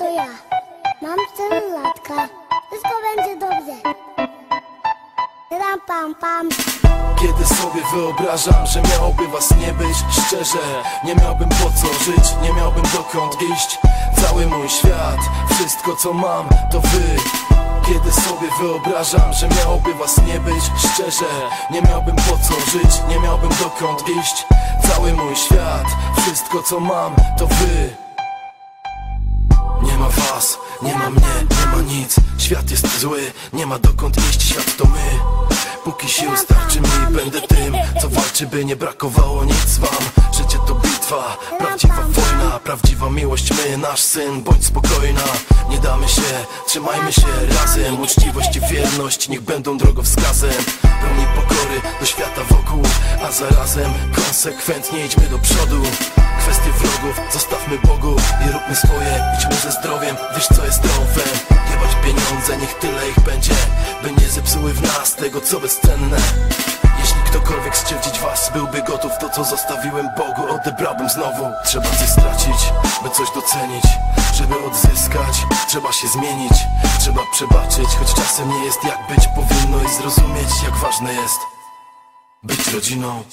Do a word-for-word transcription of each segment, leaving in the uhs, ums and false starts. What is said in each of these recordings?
to ja. Mam cztery latka. Wszystko będzie dobrze. Ram pam pam. Kiedy sobie wyobrażam, że miałoby was nie być, szczerze, nie miałbym po co żyć, nie miałbym dokąd iść. Cały mój świat, wszystko co mam, to wy. Kiedy sobie wyobrażam, że miałoby was nie być, szczerze, nie miałbym po co żyć, nie miałbym dokąd iść. Cały mój świat, wszystko co mam, to wy. Nie ma was, nie ma mnie, nie ma nic. Świat jest zły, nie ma dokąd iść, świat to my. Póki sił starczy mi, będę tym, co walczy, by nie brakowało nic wam. Życie to bitwa, prawdziwa wojna, prawdziwa miłość, my, nasz syn, bądź spokojna. Nie damy się, trzymajmy się razem. Uczciwość i wierność niech będą drogowskazem. Pełni pokory do świata wokół, a zarazem konsekwentnie idźmy do przodu. Kwestie wrogów zostawmy Bogu i róbmy swoje, idźmy ze zdrowiem, wiesz co jest trąfem. Jebać pieniądze, niech tyle ich będzie, by nie zepsuły w nas tego co bezcenne. Jeśli ktokolwiek skrzywdzić was byłby gotów, to co zostawiłem Bogu odebrałbym znowu. Trzeba coś stracić, by coś docenić. Żeby odzyskać, trzeba się zmienić. Trzeba przebaczyć, choć czasem nie jest jak być powinno. I zrozumieć jak ważne jest być rodziną.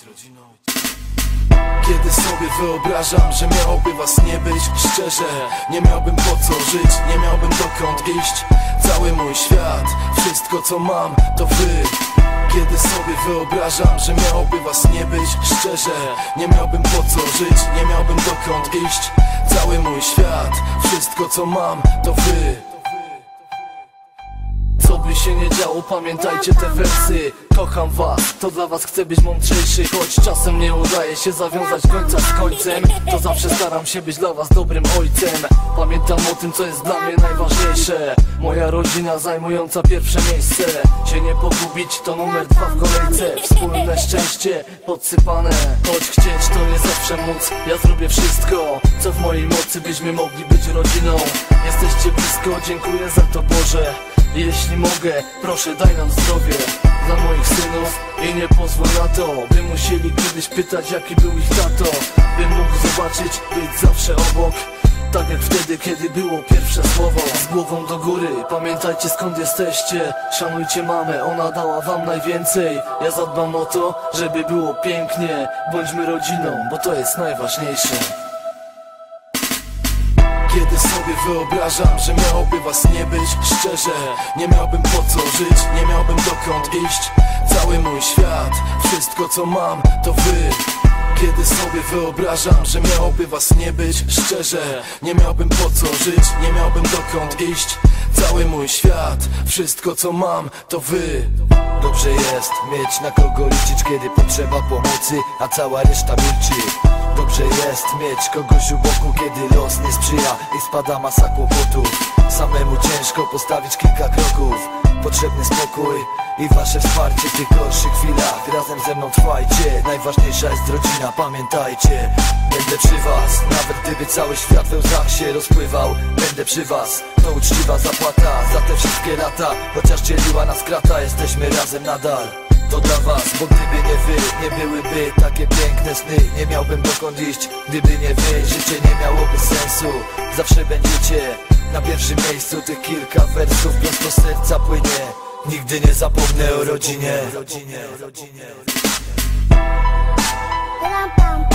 Kiedy sobie wyobrażam, że miałoby was nie być, szczerze, nie miałbym po co żyć, nie miałbym dokąd iść. Cały mój świat, wszystko co mam, to wy. Kiedy sobie wyobrażam, że miałoby was nie być, szczerze, nie miałbym po co żyć, nie miałbym dokąd iść. Cały mój świat, wszystko co mam, to wy. Co by się nie działo, pamiętajcie te wersy. Kocham was, to dla was chcę być mądrzejszy. Choć czasem nie udaje się zawiązać końca z końcem, to zawsze staram się być dla was dobrym ojcem. Pamiętam o tym co jest dla mnie najważniejsze. Moja rodzina zajmująca pierwsze miejsce. Się nie pogubić to numer dwa w kolejce. Wspólne szczęście podsypane. Choć chcieć to nie zawsze móc. Ja zrobię wszystko co w mojej mocy, byśmy mogli być rodziną. Jesteście blisko, dziękuję za to Boże. Jeśli mogę, proszę daj nam zdrowie dla moich synów i nie pozwól na to, by musieli kiedyś pytać jaki był ich tato. Bym mógł zobaczyć, być zawsze obok, tak jak wtedy kiedy było pierwsze słowo. Z głową do góry, pamiętajcie skąd jesteście. Szanujcie mamę, ona dała wam najwięcej. Ja zadbam o to, żeby było pięknie. Bądźmy rodziną, bo to jest najważniejsze. Kiedy sobie wyobrażam, że miałoby was nie być, szczerze, nie miałbym po co żyć, nie miałbym dokąd iść. Cały mój świat, wszystko co mam, to wy. Kiedy sobie wyobrażam, że miałoby was nie być, szczerze, nie miałbym po co żyć, nie miałbym dokąd iść. Cały mój świat, wszystko co mam, to wy. Dobrze jest mieć na kogo liczyć, kiedy potrzeba pomocy, a cała reszta milczy. Dobrze jest mieć kogoś u boku, kiedy los nie sprzyja i spada masa kłopotów. Samemu ciężko postawić kilka kroków. Potrzebny spokój i wasze wsparcie w tych gorszych chwilach. Razem ze mną trwajcie, najważniejsza jest rodzina, pamiętajcie. Będę przy was, nawet gdyby cały świat we łzach się rozpływał. Będę przy was, to uczciwa zapłata za te wszystkie lata. Chociaż dzieliła nas krata, jesteśmy razem nadal. To dla was, bo gdyby nie wy, nie byłyby takie piękne sny. Nie miałbym dokąd iść, gdyby nie wy. Życie nie miałoby sensu. Zawsze będziecie na pierwszym miejscu. Tych kilka wersów prosto z serca płynie. Nigdy nie zapomnę o rodzinie. Ram pam